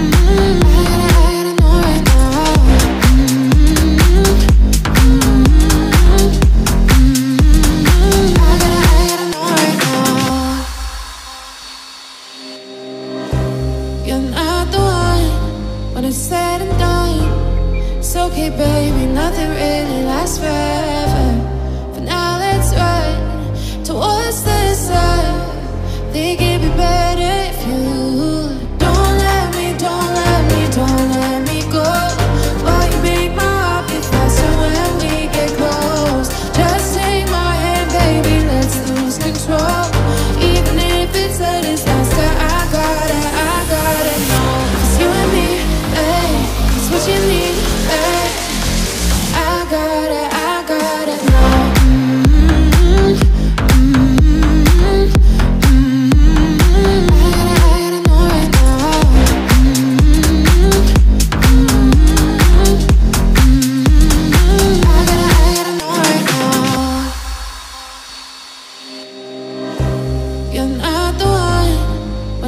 Baby, nothing really lasts forever. For now, let's run towards the sun. Think it'd be better if you don't let me, don't let me, don't let me go. But you make my heart beat faster when we get close. Just take my hand, baby, let's lose control. Even if it's a disaster, I gotta know. 'Cause you and me, hey, it's what you need, hey. I gotta know.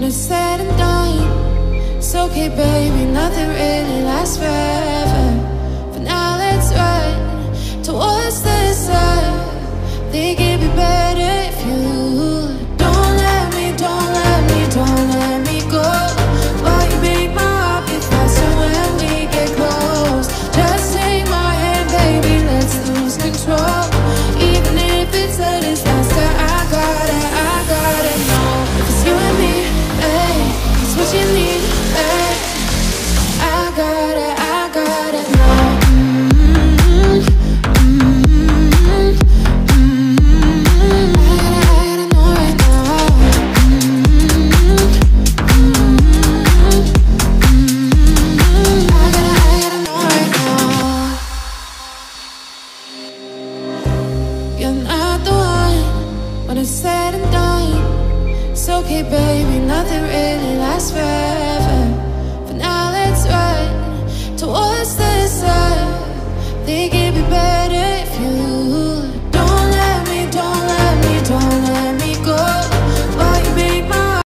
when it's said and done. It's okay, baby, nothing really lasts forever. For now, let's run towards the sun. Think it'd be better if you don't let me, don't let me, don't let me go. Why you make my heart beat faster when we get close? Just take my hand, baby, let's lose control. Even if it's a disaster, I gotta know. If it's you and me, babe, it's what you need, babe. I gotta know. When it's said and done, it's okay, baby, nothing really lasts forever.